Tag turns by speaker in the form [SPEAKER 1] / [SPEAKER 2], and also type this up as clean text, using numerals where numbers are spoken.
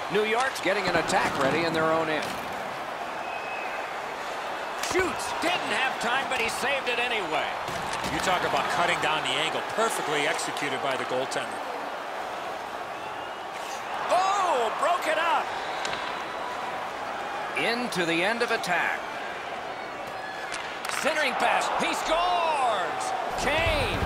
[SPEAKER 1] New York's getting an attack ready in their own end. Shoots. Didn't have time, but he saved it anyway.
[SPEAKER 2] You talk about cutting down the angle. Perfectly executed by the goaltender.
[SPEAKER 1] Oh, broke it up. Into the end of attack. Centering pass. He scores. Kane.